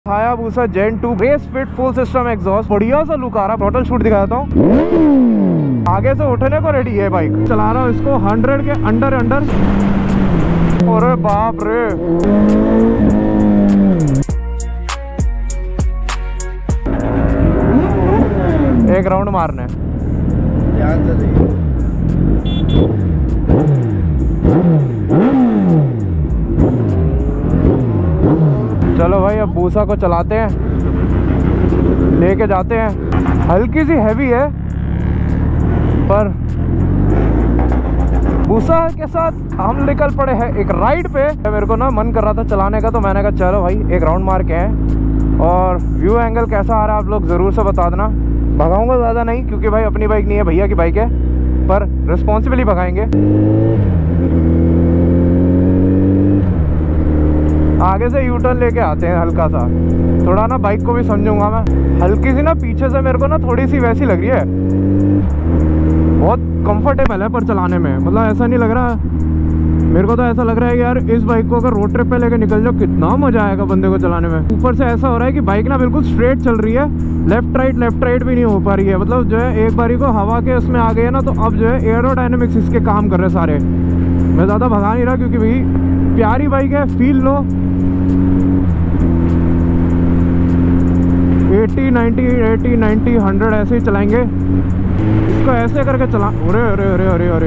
Hayabusa gen 2 race fit full system exhaust, बढ़िया सा look आ रहा है। टोटल शूट दिखाता हूँ। आगे से उठने को रेडी है बाइक। चला रहा हूँ इसको 100 के अंडर। अरे बाप रे, एक राउंड मारने। ध्यान से देखिए। चलो भाई, अब बूसा को चलाते हैं, लेके जाते हैं। हल्की सी हैवी है, पर बूसा के साथ हम निकल पड़े हैं एक राइड पे। मेरे को ना मन कर रहा था चलाने का, तो मैंने कहा चलो भाई एक राउंड मार के हैं। और व्यू एंगल कैसा आ रहा है आप लोग ज़रूर से बता देना। भगाऊंगा ज़्यादा नहीं, क्योंकि भाई अपनी बाइक नहीं है, भैया की बाइक है, पर रिस्पॉन्सिबली भगाएंगे। आगे से यू टर्न लेके आते हैं हल्का सा, थोड़ा ना बाइक को भी समझूंगा मैं। हल्की सी ना पीछे से मेरे को ना थोड़ी सी वैसी लग रही है। बहुत कंफर्टेबल है पर चलाने में, मतलब ऐसा नहीं लग रहा। मेरे को तो ऐसा लग रहा है कि यार इस बाइक को अगर रोड ट्रिप पे लेके निकल जाओ कितना मजा आएगा बंदे को चलाने में। ऊपर से ऐसा हो रहा है कि बाइक ना बिल्कुल स्ट्रेट चल रही है, लेफ्ट राइट भी नहीं हो पा रही है। मतलब जो है एक बारी को हवा के उसमें आ गई है ना, तो अब जो है एयरोडायनेमिक्स इसके काम कर रहे हैं सारे। मैं ज़्यादा भगा नहीं रहा, क्योंकि भाई प्यारी बाइक है, फील लो। 80, 90, 100 ऐसे ही चलाएंगे इसको, ऐसे करके चला। अरे अरे अरे अरे अरे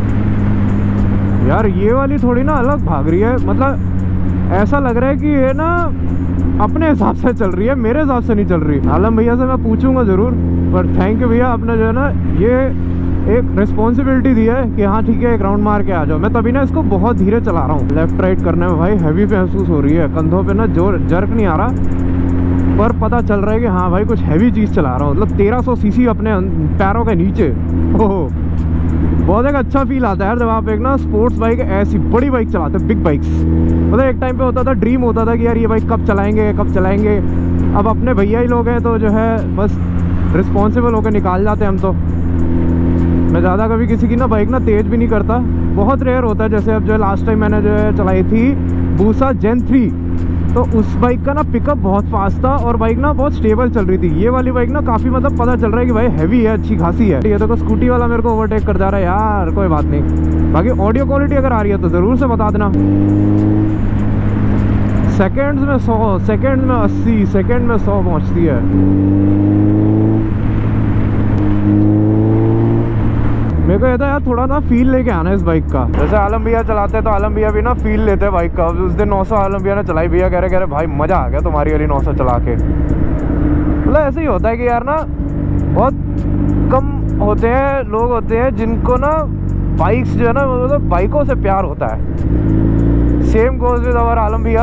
यार, ये वाली थोड़ी ना अलग भाग रही है। मतलब ऐसा लग रहा है कि ये ना अपने हिसाब से चल रही है, मेरे हिसाब से नहीं चल रही। आलम भैया से मैं पूछूंगा ज़रूर, पर थैंक यू भैया, आपने जो है ना ये एक रिस्पॉन्सिबिलिटी दी है कि हाँ ठीक है एक राउंड मार के आ जाओ। मैं तभी ना इसको बहुत धीरे चला रहा हूँ। लेफ्ट राइट करने में भाई हैवी महसूस हो रही है, कंधों पे ना जोर जर्क नहीं आ रहा, पर पता चल रहा है कि हाँ भाई कुछ हैवी चीज़ चला रहा हूँ। मतलब 1300 सीसी अपने पैरों के नीचे। ओहो, बहुत एक अच्छा फील आता है यार जब आप एक ना स्पोर्ट्स बाइक ऐसी बड़ी बाइक चलाते हैं, बिग बाइक्स। मतलब एक टाइम पे होता था, ड्रीम होता था कि यार ये बाइक कब चलाएंगे। अब अपने भैया ही लोग हैं, तो जो है बस रिस्पॉन्सिबल होकर निकाल जाते हैं हम। तो मैं ज़्यादा कभी किसी की ना बाइक ना तेज़ भी नहीं करता, बहुत रेयर होता है। जैसे अब जो है लास्ट टाइम मैंने जो है चलाई थी बूसा जेन 3, तो उस बाइक का ना पिकअप बहुत फास्ट था और बाइक ना बहुत स्टेबल चल रही थी। ये वाली बाइक ना काफ़ी मतलब पता चल रहा है कि भाई हैवी है, अच्छी खासी है। ये देखो स्कूटी वाला मेरे को ओवरटेक कर जा रहा है यार, कोई बात नहीं। बाकी ऑडियो क्वालिटी अगर आ रही है तो ज़रूर से बता देना। सेकेंड्स में 100, सेकेंड में 80, सेकेंड में 100 पहुँचती है। मेरे को ये था यार थोड़ा ना फील लेके आना इस बाइक का। जैसे आलम भैया चलाते हैं तो आलम भैया भी ना फील लेते हैं बाइक का। उस दिन 900 आलम भैया ने चलाई, भैया कह रहे भाई मज़ा आ गया तुम्हारी वाली 900 चला के। मतलब ऐसे ही होता है कि यार ना बहुत कम होते हैं लोग होते हैं जिनको ना बाइक्स जो है ना, मतलब बाइकों से प्यार होता है। Same goes with our Alam भैया।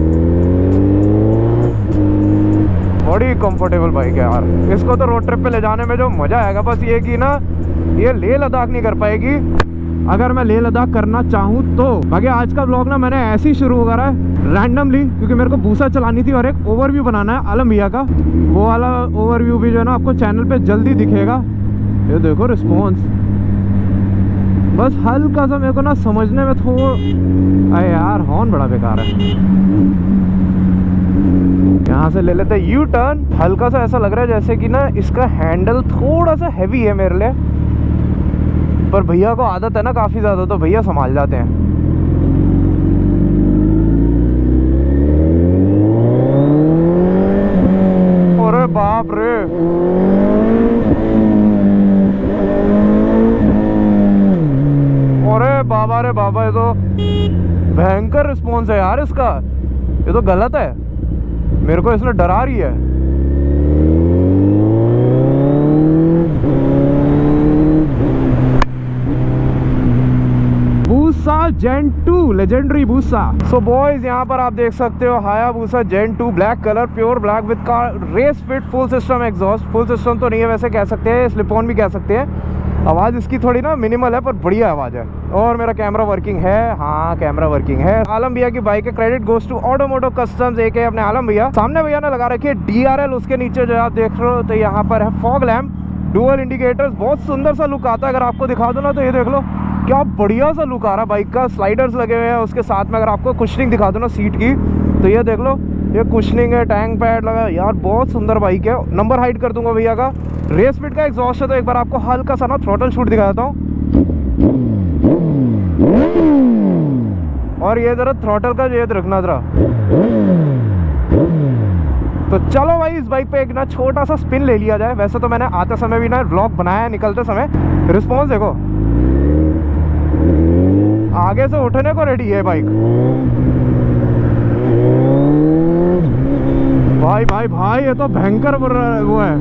बड़ी कंफर्टेबल बाइक है यार, इसको तो रोड ट्रिप पे ले जाने में जो मज़ा आएगा, बस ये कि ना ये लेह लद्दाख नहीं कर पाएगी अगर मैं लेह लद्दाख करना चाहूँ तो। बाकी आज का ब्लॉग ना मैंने ऐसे ही शुरू करा है रैंडमली, क्योंकि मेरे को बूसा चलानी थी और एक ओवरव्यू बनाना है आलम भैया का। वो वाला ओवरव्यू भी जो है ना आपको चैनल पे जल्दी दिखेगा। ये देखो रिस्पॉन्स, बस हल्का सा मेरे को ना समझने में अरे यार हॉर्न बड़ा बेकार है। यहाँ से ले लेते यू टर्न। हल्का सा ऐसा लग रहा है जैसे कि ना इसका हैंडल थोड़ा सा हैवी है मेरे लिए, पर भैया को आदत है ना काफ़ी ज़्यादा, तो भैया संभाल जाते हैं। अरे बाप रे, अरे बाबा रे बाबा, ये तो भयंकर रिस्पॉन्स है यार इसका। ये तो गलत है, मेरे को इसने डरा रही है। बूसा जेन 2 लेजेंडरी बूसा। सो बॉयज, यहाँ पर आप देख सकते हो Hayabusa gen 2 black colour, pure black with car race fit full system exhaust. Full system तो नहीं है वैसे, कह सकते हैं स्लिप ऑन भी कह सकते हैं। आवाज़ इसकी थोड़ी ना मिनिमल है, पर बढ़िया आवाज़ है। और मेरा कैमरा वर्किंग है, हाँ कैमरा वर्किंग है। आलम भैया की बाइक है, credit goes to Automotive Customs एक है अपने आलम भैया। सामने भैया ने लगा रखी है DRL, उसके नीचे जो आप देख रहे हो तो यहाँ पर है फॉग लैम्प, डुअल इंडिकेटर्स। बहुत सुंदर सा लुक आता है। अगर आपको दिखा दो ना तो ये देख लो क्या बढ़िया सा लुक आ रहा है बाइक का। स्लाइडर्स लगे हुए हैं उसके साथ में। अगर आपको कुशनिंग दिखा दो ना सीट की, तो ये देख लो ये कुशनिंग है, टैंक पैड लगा यार, बहुत सुंदर बाइक है। नंबर हाइड कर दूंगा भैया का। रेस फिट का एग्जॉस्ट है, तो एक बार आपको हल्का सा ना थ्रॉटल शूट दिखा देता हूँ। और ये जरा थ्रॉटल का ये रखना जरा। तो चलो भाई इस बाइक पे एक ना छोटा सा स्पिन ले लिया जाए। वैसे तो मैंने आते समय भी ना व्लॉग बनाया है, निकलते समय रिस्पॉन्स देखो, आगे से उठने को रेडी है बाइक। भाई भाई भाई ये तो भयंकर वो है।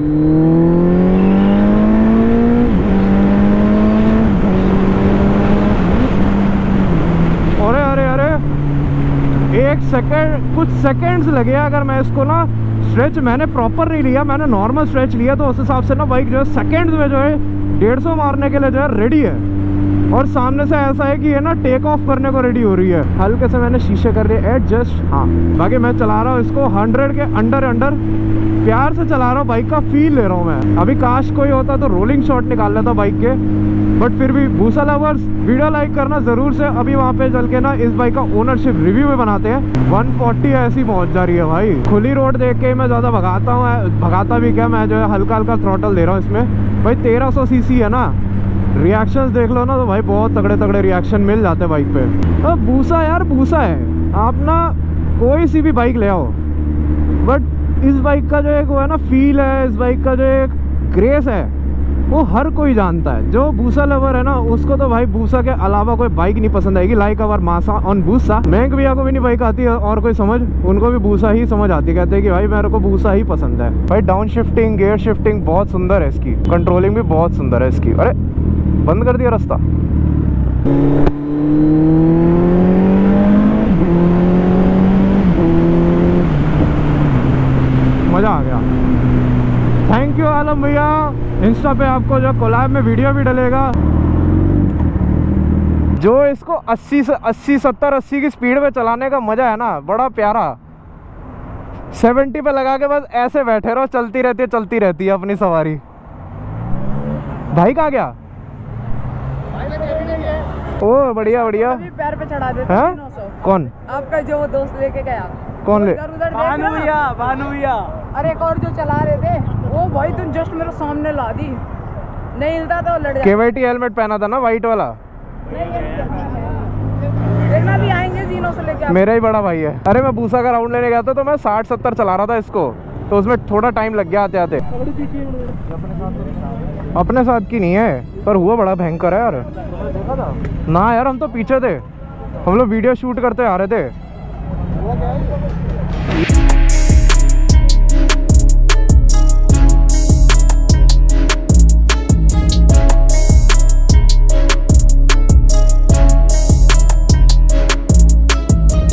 अरे अरे अरे एक सेकंड, कुछ सेकंड्स लगे अगर मैं इसको ना स्ट्रेच, मैंने प्रॉपर नहीं लिया, मैंने नॉर्मल स्ट्रेच लिया, तो उस हिसाब से ना बाइक जो है सेकंड्स में जो है 150 मारने के लिए जो है रेडी है। और सामने से ऐसा है कि ये ना टेक ऑफ करने को रेडी हो रही है। हल्के से मैंने शीशे कर लिए एडजस्ट। हाँ बाकी मैं चला रहा हूँ इसको 100 के अंडर प्यार से चला रहा हूँ, बाइक का फील ले रहा हूँ मैं। अभी काश कोई होता तो रोलिंग शॉट निकाल लेता बाइक के, बट फिर भी भूसा लवर्स वीडियो लाइक करना ज़रूर से। अभी वहाँ पे चल के ना इस बाइक का ओनरशिप रिव्यू में बनाते हैं। 140 ऐसी पहुँच जा रही है भाई। खुली रोड देख के मैं ज़्यादा भगाता हूँ, भगाता भी क्या, मैं जो है हल्का हल्का थ्रॉटल दे रहा हूँ इसमें। भाई 1300 सीसी है ना, रिएक्शंस देख लो ना तो भाई बहुत तगड़े तगड़े रिएक्शन मिल जाते हैं बाइक पे। तो भूसा यार भूसा है, आप ना कोई सी भी बाइक ले आओ, बट इस बाइक का जो एक वो है ना फील है, इस बाइक का जो एक ग्रेस है वो हर कोई जानता है। जो भूसा लवर है ना उसको तो भाई भूसा के अलावा कोई बाइक नहीं पसंद आएगी। लाइक अवर मासा ऑन भूसा। महंग भैया को भी नहीं बाइक आती है और कोई समझ, उनको भी भूसा ही समझ आती है। कहते हैं कि भाई मेरे को भूसा ही पसंद है। भाई डाउन शिफ्टिंग, गियर शिफ्टिंग बहुत सुंदर है इसकी, कंट्रोलिंग भी बहुत सुंदर है इसकी। अरे बंद कर दिया रास्ता। मजा आ गया। थैंक यू आलम भैया। इंस्टा पे आपको जो कोलैब में वीडियो भी डलेगा। जो इसको 80 से 80 70 80 की स्पीड पे चलाने का मजा है ना, बड़ा प्यारा। 70 पे लगा के बस ऐसे बैठे रहो, चलती रहती है अपनी सवारी। भाई कहाँ गया? ओ बढ़िया बढ़िया। पैर पे चढ़ा देते हैं? कौन? आपका जो दोस्त लेके गया। कौन ले? भानु भैया। अरे एक और जो चला रहे थे वो भाई तुम जस्ट मेरे सामने ला दी, नहीं हिलता तो लड़ जाता। केवाईटी हेलमेट पहना था ना वाइट वाला। देखना भी आएंगे जीनों से लेके। मेरा ही बड़ा भाई है। अरे मैं भूसा का राउंड लेने गया था तो मैं 60-70 चला रहा था इसको, तो उसमें थोड़ा टाइम लग गया आते आते। अपने साथ की नहीं है पर हुआ बड़ा भयंकर है यार। ना यार हम तो पीछे थे, हम लोग वीडियो शूट करते आ रहे थे।